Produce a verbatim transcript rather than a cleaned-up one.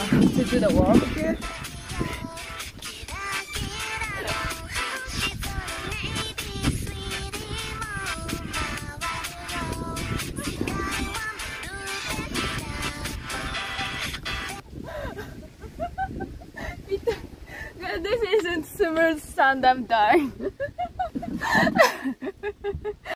to do the walk again. This isn't smooth sand, I'm dying.